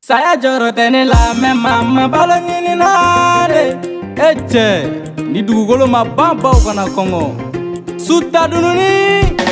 saya jɔrɔ tɛ ne la mɛ maa ma balo ɲini na de. E cɛ ni dugukolo ma ban baw kana kɔngɔ su ta dununi.